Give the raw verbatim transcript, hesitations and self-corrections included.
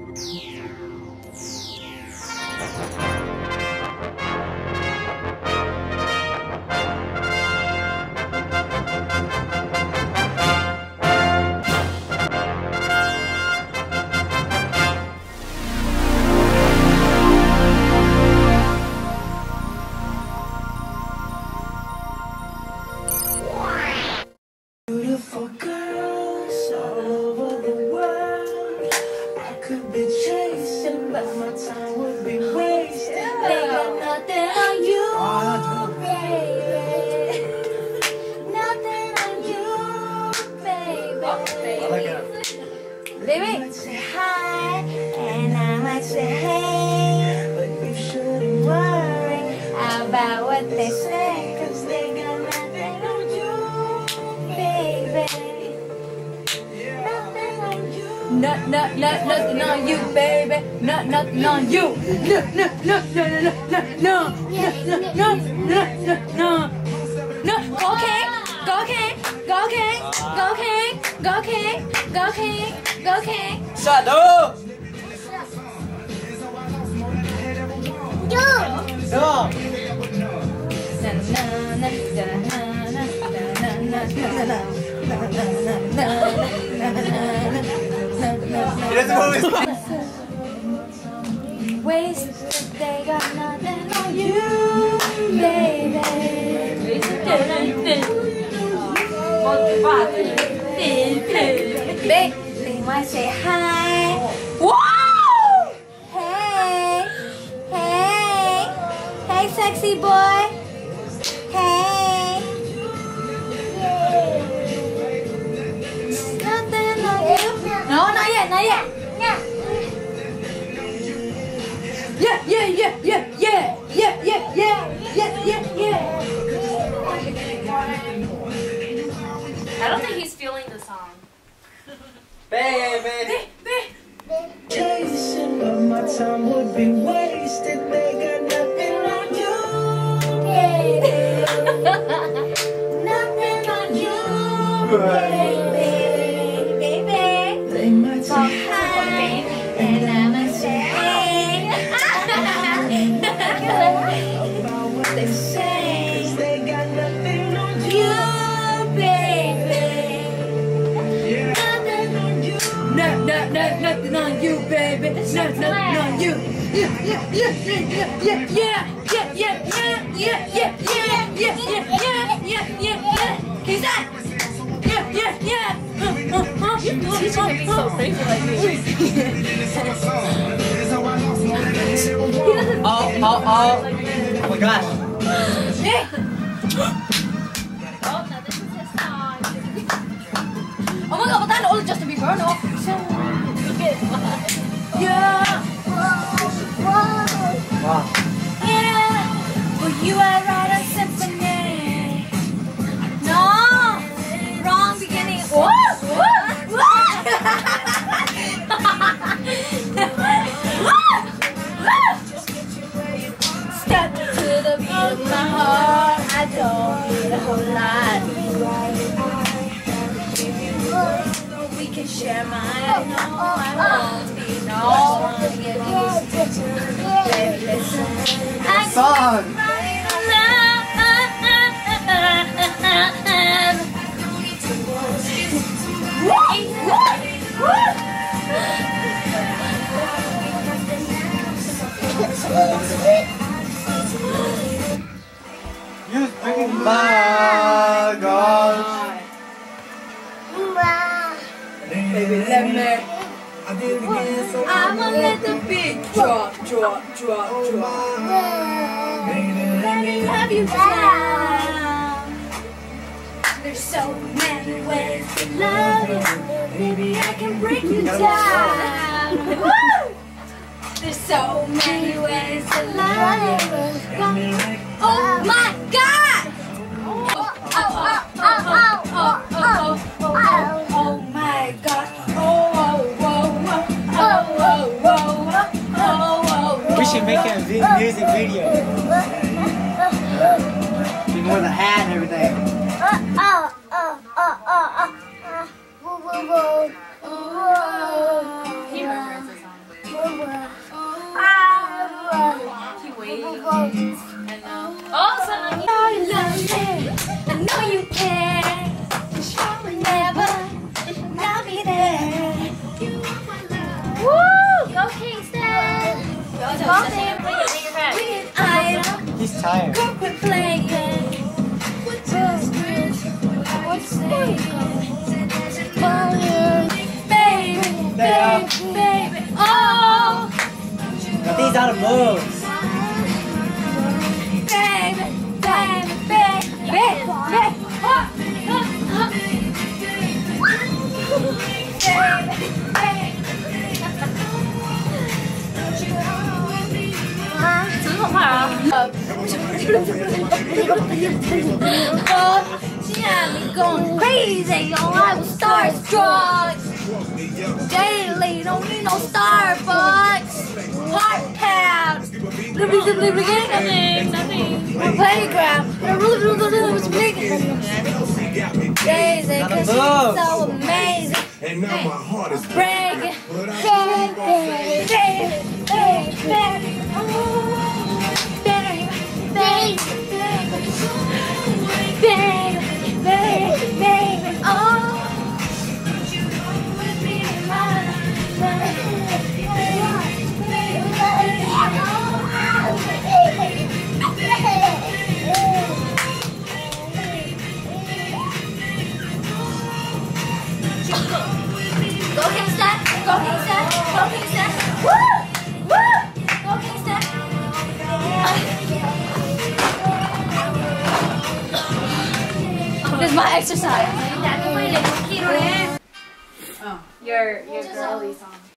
Beautiful girls all over the world. I could be chasing, but my time would be wasted. They got nothing on you, baby. Nothing on you, baby. Baby, you might say hi, and I might say hey, but you shouldn't worry about what they say, 'cause they got nothing on you, baby. Nothing on you. Not, not, not, nothing on you, baby. Not, nothing on you. No, no, no, no, no, no, no, no, no, no, no, no. No, go King, go King, go King, go King, go King, go King, go King. Shadow! Yo! Go! Na, na, na, na, na, na, na, na, na, He doesn't move his wasted, they got nothing on you, baby. They, they might say hi. Whoa! Hey, hey, hey, sexy boy. Hey. Nothing on you. No, not yet, not yet. Yeah, yeah, yeah, yeah, yeah, yeah, yeah, yeah, yeah, yeah, yeah. I don't think he's feeling the song. baby. Chasing, but my time would be wasted. They got nothing on you, baby. Nothing on you, baby. Baby. They might say hi, and I might say hey. About what they say, 'cause they got nothing on you, baby. Nothing on you. No, no, no, nothing on you, baby. No, nothing on you. Yeah, yeah, yeah, yeah, yeah, yeah, yeah, yeah, yeah, yeah, yeah, yeah, yeah, yeah, yeah, yeah, yeah. He's that. Yeah, yeah, yeah. Teaching him to be so crazy like me. Oh, oh, oh. Oh my gosh. Hey. Oh, now this is his song. Oh my God, but that's all Justin Bieber, no? Yeah. Wow. Yeah, well, you are right on symphony. No, wrong beginning. What? What? What? Step to the beat of my heart. I don't need a whole lot. We can share mine. No, I won't be no one. Give you attention. Baby, listen. I Song. You freaking my gosh. Baby, let me. I'ma let the beat drop, drop, drop, drop. Let me love you down. There's so many ways to love you. Maybe I can break you down. Woo! There's so many ways to love you. Oh my God! Oh, oh, oh, oh, oh, oh, oh, oh, oh my God! Oh, oh, oh, oh, oh, oh, oh, oh. We should make a vi- music video. Even with a hat and everything. He remembers the song. out of moves. Baby, baby, baby, baby, baby, huh, huh, huh. Baby, 怎么快啊？ oh, she had me going crazy, yo, I was starstruck. Daily, don't need no Starbucks. Heart pound. Nothing, nothing. Playground. I really, really, really was big. Daisy, cause she's so amazing. And now my heart is Breaking. Baby, baby, baby, baby. Oh, baby, baby, baby, baby, baby. Oh. Go Kingston! Go Kingston! Go Kingston! Woo! Woo! Go Kingston! This is my exercise. Your your girly song.